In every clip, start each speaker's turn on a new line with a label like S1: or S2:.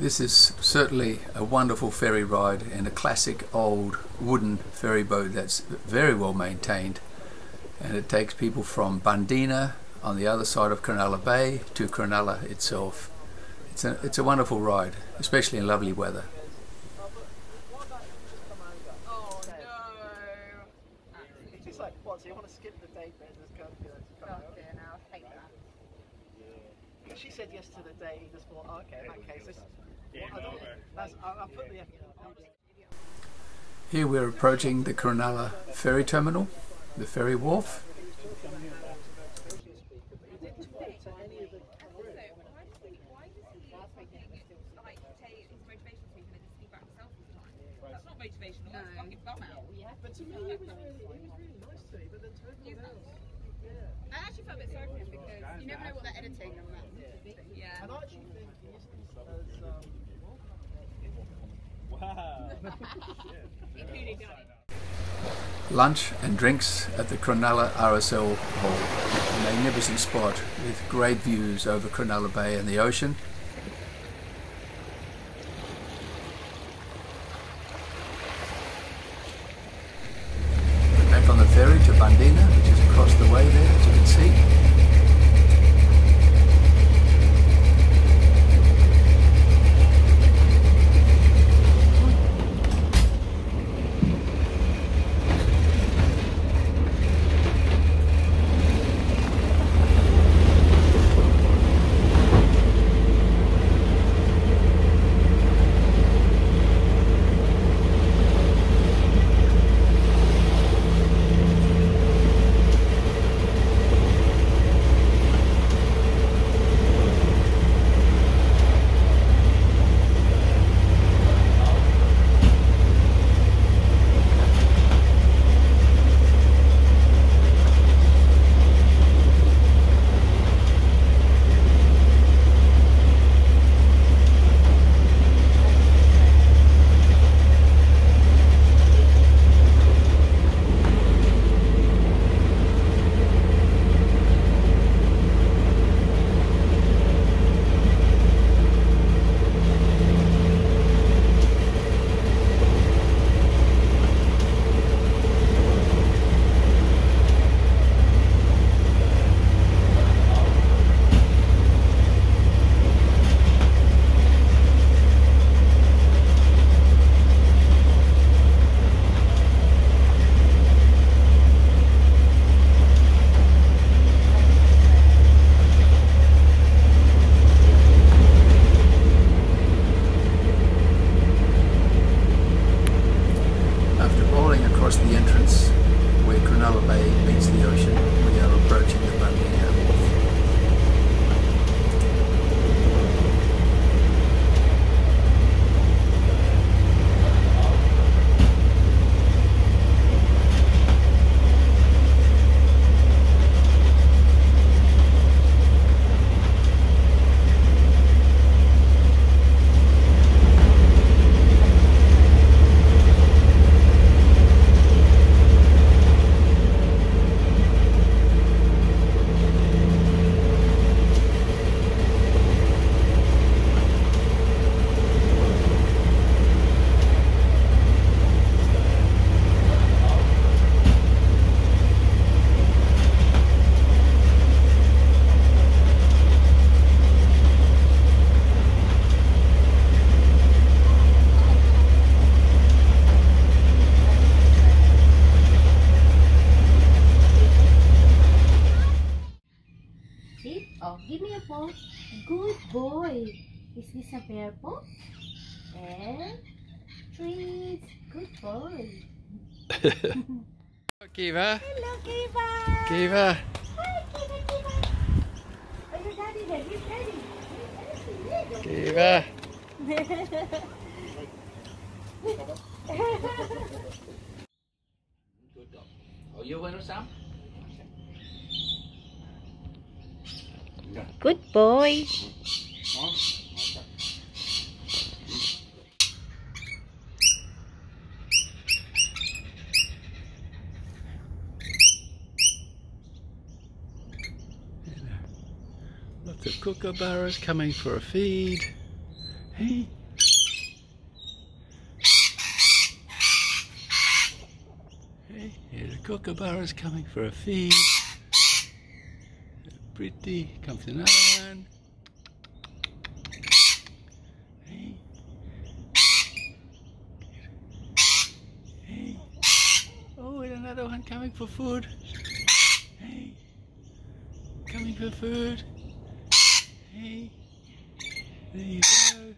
S1: This is certainly a wonderful ferry ride in a classic old wooden ferry boat that's very well maintained, and it takes people from Bundeena on the other side of Cronulla Bay to Cronulla itself. It's a wonderful ride, especially in lovely weather.
S2: Oh no! It's just like, what, so you want to skip the date then just come here? Oh dear, now I hate that. Yeah. She said yes to the date, he just thought, oh, okay, in that case, I'll put the effort.
S1: Here we're approaching the Cronulla ferry terminal, the ferry wharf.
S3: Motivational. No. Fucking bum out. Yeah.
S2: But to me, he was really nice to me. But then totally else. Yeah.
S3: I actually felt a bit sorry for him because you never know what they're editing on that. Yeah.
S2: And I actually think he is wow.
S3: Including Johnny.
S1: Lunch and drinks at the Cronulla RSL Hall, a magnificent spot with great views over Cronulla Bay and the ocean. Back on the ferry to Bundeena, which is across the way there, as you can see. Across the entrance where Cronulla Bay meets the ocean, we are approaching the Bundeena wharf.
S4: Oh, give me a paw. Good boy. Is this a bear paw? And trees. Good boy.
S1: Kiva.
S4: Hello, Kiva.
S1: Kiva.
S4: Hi, Kiva. Are your daddy there? He's ready.
S1: Kiva.
S5: Good dog. Oh, you want some?
S4: Good boy.
S1: Lots of kookaburras coming for a feed. Hey. Here's a kookaburras coming for a feed. Pretty, comes another one. Hey. Hey. Oh, and another one coming for food. Hey. Coming for food. Hey. There you go.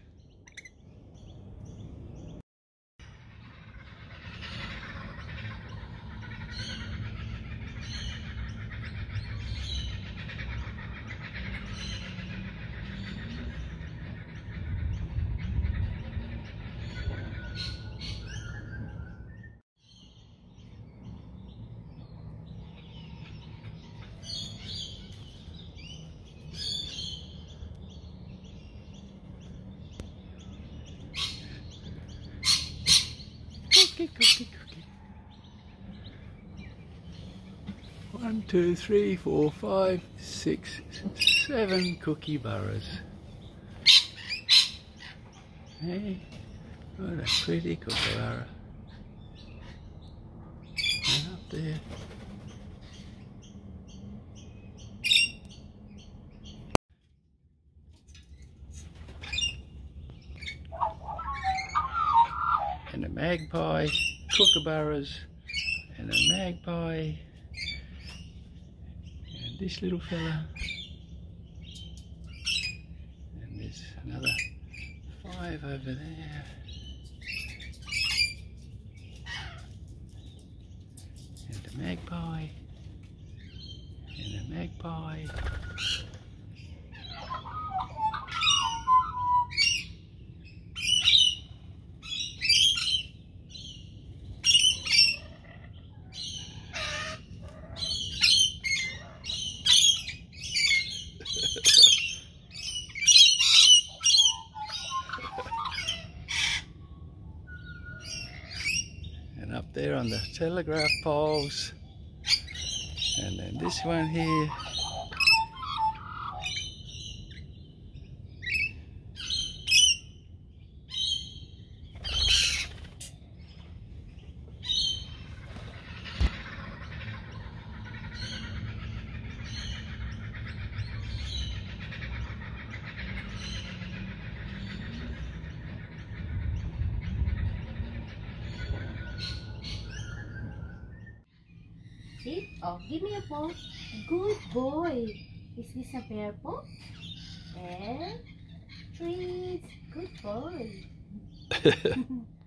S1: Cookie. 1, 2, 3, 4, 5, 6, 7 kookaburras. Hey, what a pretty kookaburra. And up there. And a magpie, kookaburras, and a magpie, and this little fella, and there's another 5 over there, and a magpie, and a magpie. And up there on the telegraph poles, and then this one here,
S4: Sit. Oh, give me a paw. Good boy. Is this a bear paw? And treats. Good boy.